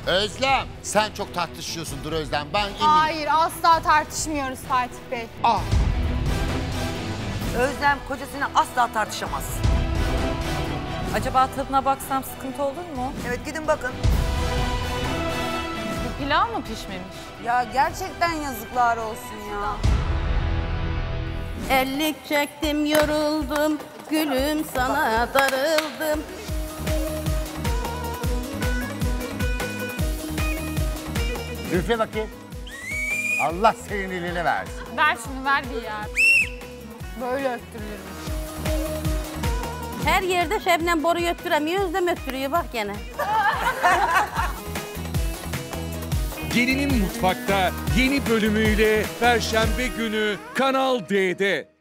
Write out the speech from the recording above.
Özlem, sen çok tartışıyorsundur Özlem. Ben eminim. Hayır, asla tartışmıyoruz Fatih Bey. Ah, Özlem kocasıyla asla tartışamaz. Acaba tadına baksam sıkıntı olur mu? Evet gidin bakın. Bu pilav mı pişmemiş? Ya gerçekten yazıklar olsun ya. Ellik çektim yoruldum, gülüm sana darıldım. üfle bakayım. Allah senin eline versin. Ver şunu, ver bir ya. Böyle öptürülür. Her yerde Şebnem boru öttüremiyor, Özlem öttürüyor bak gene. Gelinin Mutfak'ta yeni bölümüyle Perşembe günü Kanal D'de.